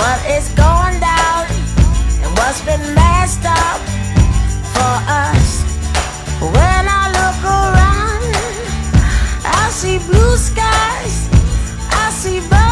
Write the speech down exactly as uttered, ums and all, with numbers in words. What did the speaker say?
what is going down and what's been messed up for us. When I look around, I see blue skies, I see birds.